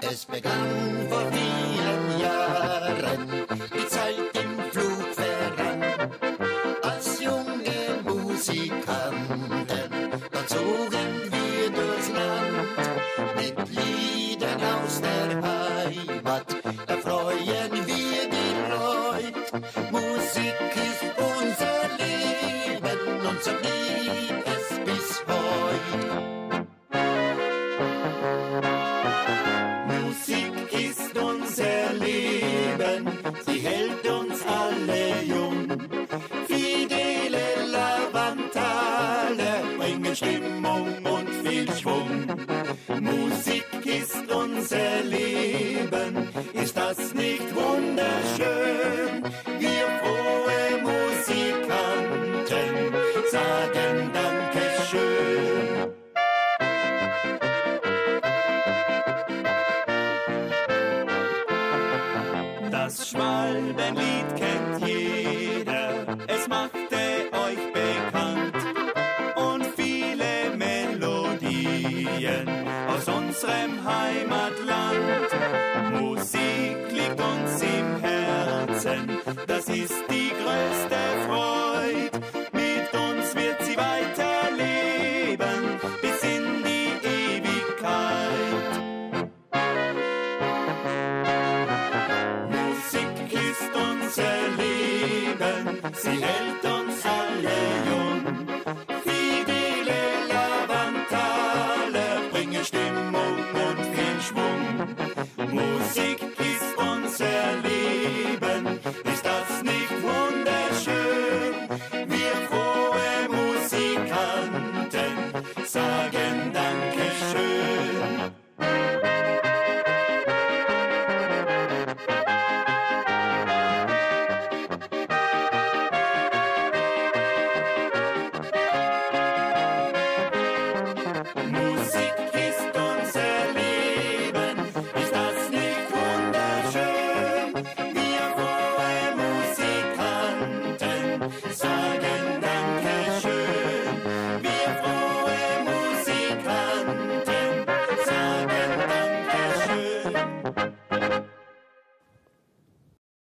Es begann vor vielen Jahren, die Zeit im Flug verrann. Als junge Musikanten, dann zogen wir durchs Land. Mit Liedern aus der Heimat erfreuen wir die Leut. Musik ist unser Leben und so blieb es bis heut. Musik ist unser Leben, sie hält uns alle jung. Fidelen Lavanttaler bringen Stimmung und viel Schwung. Musik ist unser Leben, ist das nicht wunderschön? Wir frohe Musikanten sagen Dankeschön. Das Schwalbenlied kennt jeder, es machte euch bekannt. Und viele Melodien aus unserem Heimatland.